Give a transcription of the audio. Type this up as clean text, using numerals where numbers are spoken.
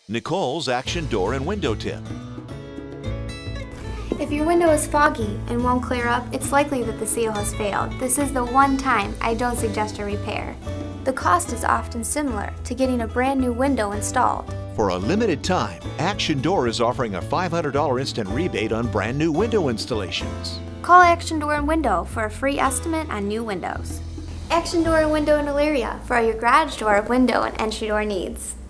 Nicole's Action Door and Window Tip. If your window is foggy and won't clear up, it's likely that the seal has failed. This is the one time I don't suggest a repair. The cost is often similar to getting a brand new window installed. For a limited time, Action Door is offering a $500 instant rebate on brand new window installations. Call Action Door and Window for a free estimate on new windows. Action Door and Window in Elyria for all your garage door, window, and entry door needs.